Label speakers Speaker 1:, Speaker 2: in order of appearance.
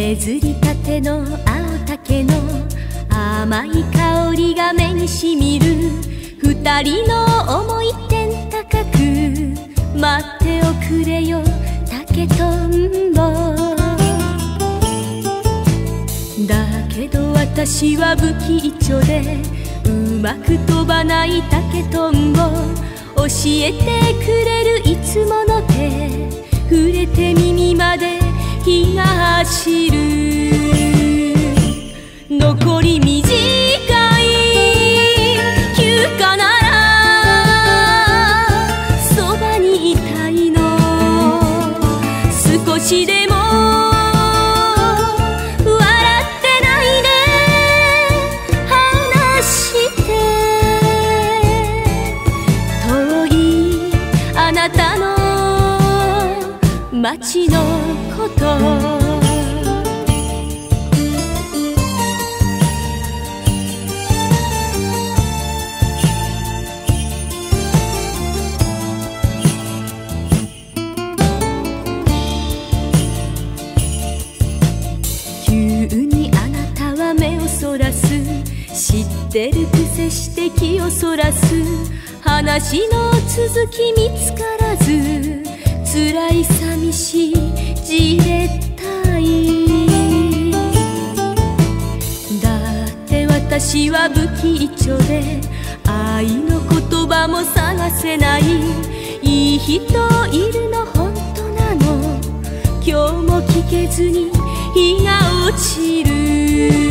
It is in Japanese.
Speaker 1: 削りたての青竹の甘い香りが目にしみる。二人の思い天高く待っておくれよ竹とんぼ。だけど私は不器用でうまく飛ばない竹とんぼ。教えてくれるいつもの手、触れて耳まで日が走る。残り短い休暇ならそばにいたいの。少しでも笑ってないで話して遠いあなたの街のこと。急にあなたは目をそらす。知ってる癖して気をそらす。話の続き見つからず辛い寂しいじれったい。だって私は不器用で愛の言葉も探せない。いい人いるの本当なの。今日も聞けずに日が落ちる。